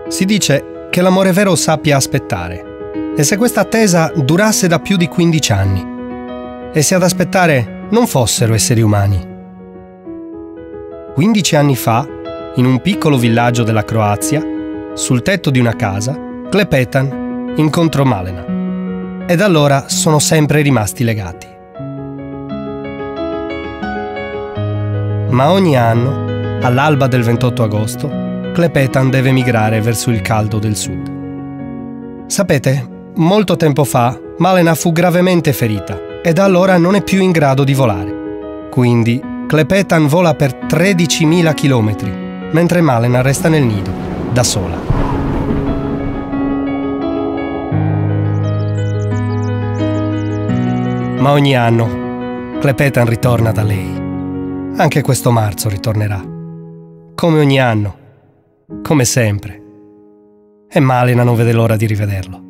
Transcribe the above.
Si dice che l'amore vero sappia aspettare, e se questa attesa durasse da più di 15 anni, e se ad aspettare non fossero esseri umani. 15 anni fa, in un piccolo villaggio della Croazia, sul tetto di una casa, Klepetan incontrò Malena, e da allora sono sempre rimasti legati. Ma ogni anno, all'alba del 28 agosto, Klepetan deve migrare verso il caldo del sud. Sapete, molto tempo fa Malena fu gravemente ferita e da allora non è più in grado di volare. Quindi Klepetan vola per 13.000 chilometri, mentre Malena resta nel nido, da sola. Ma ogni anno Klepetan ritorna da lei. Anche questo marzo ritornerà. Come ogni anno. Come sempre. E Malena non vede l'ora di rivederlo.